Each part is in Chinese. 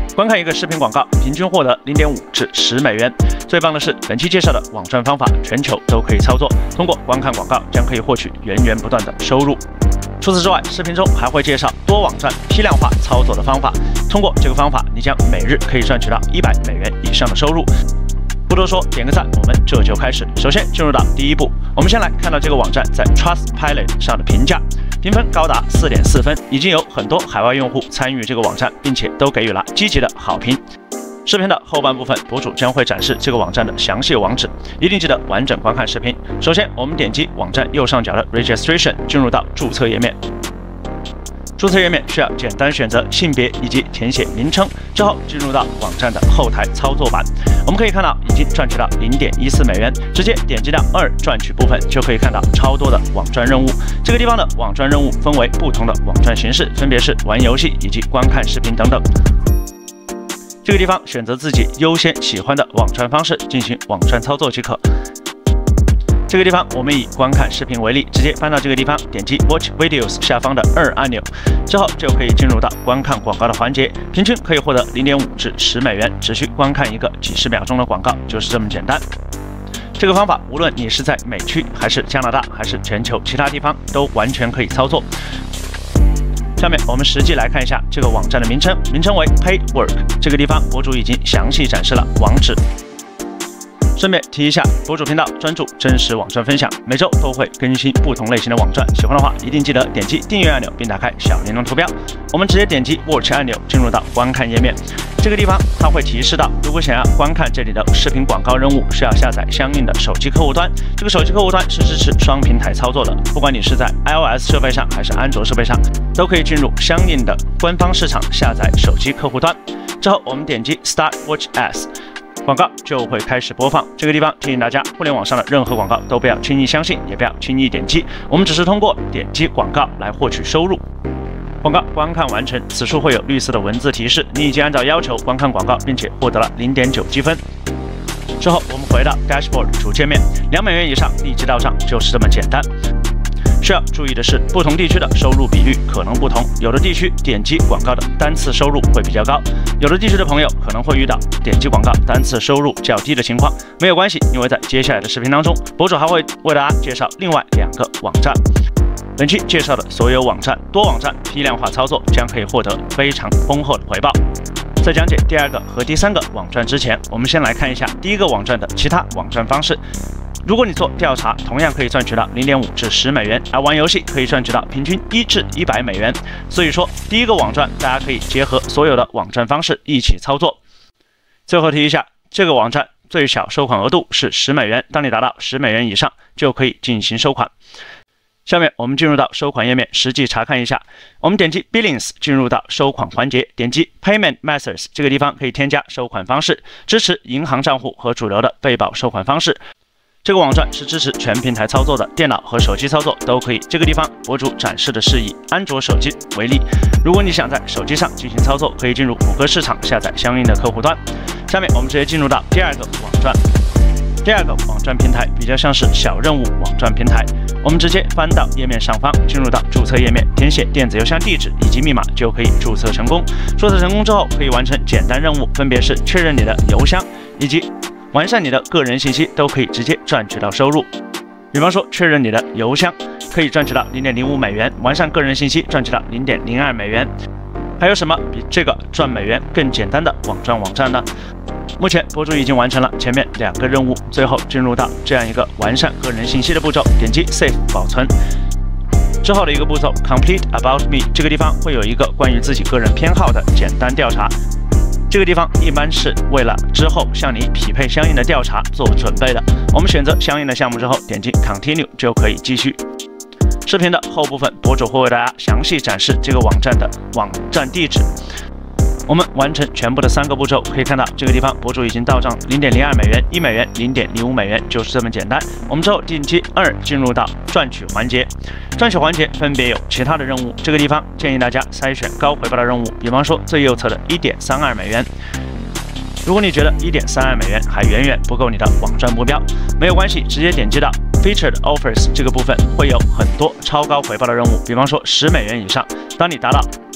观看一个视频广告，平均获得0.5至10美元。最棒的是，本期介绍的网赚方法全球都可以操作，通过观看广告将可以获取源源不断的收入。除此之外，视频中还会介绍多网站批量化操作的方法。通过这个方法，你将每日可以赚取到100美元以上的收入。不多说，点个赞，我们这就开始。首先进入到第一步，我们先来看到这个网站在 Trustpilot 上的评价，评分高达4.4分，已经有很多海外用户参与这个网站，并且都给予了积极的好评。视频的后半部分，博主将会展示这个网站的详细网址，一定记得完整观看视频。首先，我们点击网站右上角的 Registration， 进入到注册页面。注册页面需要简单选择性别以及填写名称，之后进入到网站的后台操作版。我们可以看到已经赚取到0.14美元，直接点击到2赚取部分，就可以看到超多的网赚任务。这个地方的网赚任务分为不同的网赚形式，分别是玩游戏以及观看视频等等。这个地方选择自己优先喜欢的网赚方式进行网赚操作即可。这个地方我们以观看视频为例，直接搬到这个地方，点击 Watch Videos 下方的2按钮，之后就可以进入到观看广告的环节，平均可以获得0.5至10美元，只需观看一个几十秒钟的广告，就是这么简单。这个方法无论你是在美区还是加拿大还是全球其他地方都完全可以操作。下面我们实际来看一下这个网站的名称，名称为 Paidwork。这个地方博主已经详细展示了网址。顺便提一下，博主频道专注真实网赚分享，每周都会更新不同类型的网赚，喜欢的话一定记得点击订阅按钮并打开小铃铛图标。我们直接点击 Watch 按钮，进入到观看页面。这个地方它会提示到，如果想要观看这里的视频广告任务，需要下载相应的手机客户端。这个手机客户端是支持双平台操作的，不管你是在 iOS 设备上还是安卓设备上，都可以进入相应的官方市场下载手机客户端。之后我们点击 Start Watch Ads。广告就会开始播放。这个地方提醒大家，互联网上的任何广告都不要轻易相信，也不要轻易点击。我们只是通过点击广告来获取收入。广告观看完成，此处会有绿色的文字提示，你已经按照要求观看广告，并且获得了0.9积分。之后我们回到 Dashboard 主界面，2美元以上立即到账，就是这么简单。需要注意的是，不同地区的收入比率可能不同，有的地区点击广告的单次收入会比较高，有的地区的朋友可能会遇到点击广告单次收入较低的情况。没有关系，因为在接下来的视频当中，博主还会为大家介绍另外2个网站。本期介绍的所有网站，多网站批量化操作将可以获得非常丰厚的回报。在讲解第2个和第3个网站之前，我们先来看一下第1个网站的其他网站方式。如果你做调查，同样可以赚取到0.5至10美元，而玩游戏可以赚取到平均1至100美元。所以说，第1个网站大家可以结合所有的网站方式一起操作。最后提一下，这个网站最小收款额度是10美元，当你达到10美元以上，就可以进行收款。下面我们进入到收款页面，实际查看一下。我们点击 Billings 进入到收款环节，点击 Payment Methods 这个地方可以添加收款方式，支持银行账户和主流的被保收款方式。这个网站是支持全平台操作的，电脑和手机操作都可以。这个地方博主展示的是以安卓手机为例，如果你想在手机上进行操作，可以进入谷歌市场下载相应的客户端。下面我们直接进入到第2个网站。第2个网站平台比较像是小任务网站平台，我们直接翻到页面上方，进入到注册页面，填写电子邮箱地址以及密码就可以注册成功。注册成功之后，可以完成简单任务，分别是确认你的邮箱以及完善你的个人信息，都可以直接赚取到收入。比方说，确认你的邮箱可以赚取到0.05美元，完善个人信息赚取到0.02美元。还有什么比这个赚美元更简单的网站呢？目前博主已经完成了前面2个任务，最后进入到这样一个完善个人信息的步骤，点击 Save 保存。之后的一个步骤 Complete About Me， 这个地方会有一个关于自己个人偏好的简单调查。这个地方一般是为了之后向你匹配相应的调查做准备的。我们选择相应的项目之后，点击 Continue 就可以继续。视频的后部分，博主会为大家详细展示这个网站的网站地址。我们完成全部的3个步骤，可以看到这个地方博主已经到账0.02美元、1美元、0.05美元，就是这么简单。我们之后点击2进入到赚取环节，赚取环节分别有其他的任务，这个地方建议大家筛选高回报的任务，比方说最右侧的1.32美元。如果你觉得1.32美元还远远不够你的网赚目标，没有关系，直接点击到 Featured Offers 这个部分，会有很多超高回报的任务，比方说10美元以上。当你达到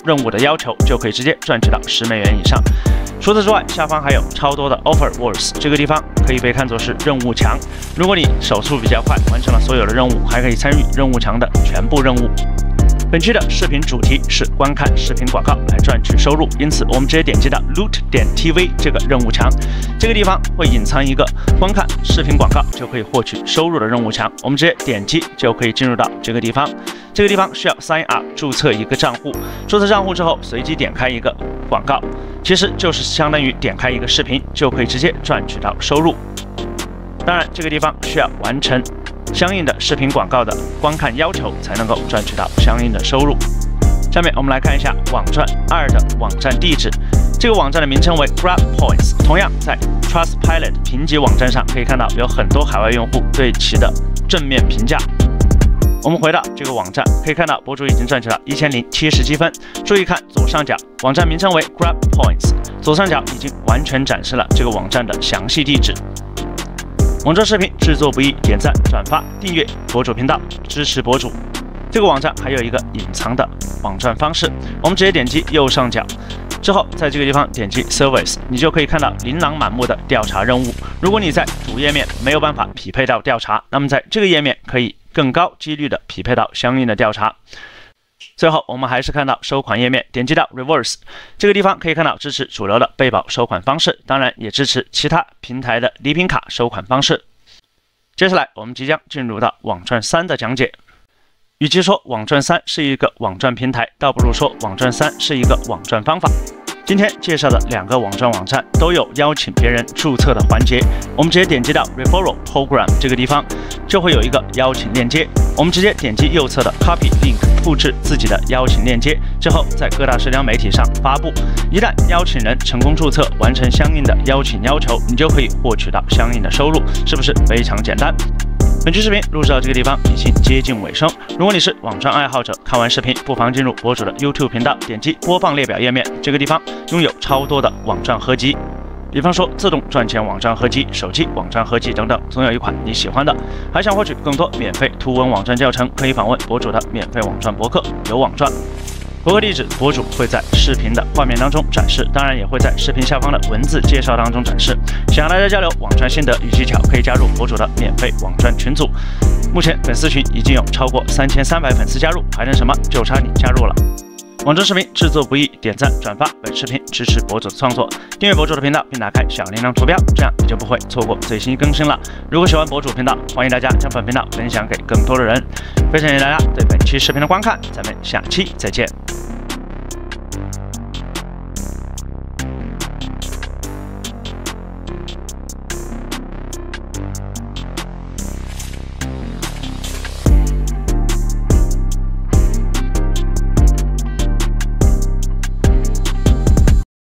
任务的要求，就可以直接赚取到10美元以上。除此之外，下方还有超多的 Offer Words， 这个地方可以被看作是任务墙。如果你手速比较快，完成了所有的任务，还可以参与任务墙的全部任务。本期的视频主题是观看视频广告来赚取收入，因此我们直接点击到 Loot.tv 这个任务墙，这个地方会隐藏一个观看视频广告就可以获取收入的任务墙，我们直接点击就可以进入到这个地方。这个地方需要 Sign Up 注册一个账户，注册账户之后随机点开一个广告，其实就是相当于点开一个视频，就可以直接赚取到收入。当然，这个地方需要完成相应的视频广告的观看要求，才能够赚取到相应的收入。下面我们来看一下网站2的网站地址，这个网站的名称为 Grab Points， 同样在 Trustpilot 评级网站上可以看到有很多海外用户对其的正面评价。我们回到这个网站，可以看到博主已经赚取到1077分。注意看左上角，网站名称为 Grab Points， 左上角已经完全展示了这个网站的详细地址。网站视频制作不易，点赞、转发、订阅博主频道，支持博主。这个网站还有一个隐藏的网站方式，我们直接点击右上角，之后在这个地方点击 Service， 你就可以看到琳琅满目的调查任务。如果你在主页面没有办法匹配到调查，那么在这个页面可以更高几率的匹配到相应的调查。最后，我们还是看到收款页面，点击到 Reverse， 这个地方可以看到支持主流的贝宝收款方式，当然也支持其他平台的礼品卡收款方式。接下来，我们即将进入到网赚3的讲解。与其说网赚3是一个网赚平台，倒不如说网赚3是一个网赚方法。今天介绍的2个网赚网站都有邀请别人注册的环节，我们直接点击到 Referral Program 这个地方，就会有一个邀请链接，我们直接点击右侧的 Copy Link， 复制自己的邀请链接，之后在各大社交媒体上发布。一旦邀请人成功注册，完成相应的邀请要求，你就可以获取到相应的收入，是不是非常简单？本期视频录制到这个地方已经接近尾声。如果你是网赚爱好者，看完视频不妨进入博主的 YouTube 频道，点击播放列表页面，这个地方拥有超多的网赚合集，比方说自动赚钱网站合集、手机网站合集等等，总有一款你喜欢的。还想获取更多免费图文网站教程，可以访问博主的免费网赚博客有网赚。博客地址博主会在视频的画面当中展示，当然也会在视频下方的文字介绍当中展示。想要大家交流网赚心得与技巧，可以加入博主的免费网赚群组。目前粉丝群已经有超过3300粉丝加入，还能什么？就差你加入了。网赚视频制作不易，点赞转发本视频支持博主的创作，订阅博主的频道并打开小铃铛图标，这样你就不会错过最新更新了。如果喜欢博主频道，欢迎大家将本频道分享给更多的人。非常谢谢大家对本期视频的观看，咱们下期再见。